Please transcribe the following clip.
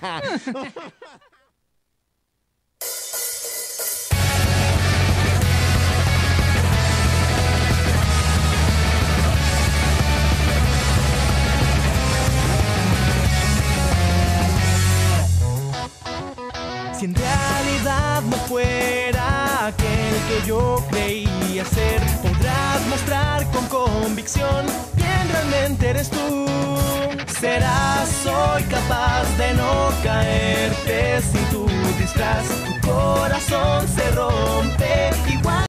Si en realidad no fuera aquel que yo creía ser, podrás mostrar con convicción quién realmente eres tú. Serás hoy capaz de no caerte sin tu disfraz. Tu corazón se rompe igual.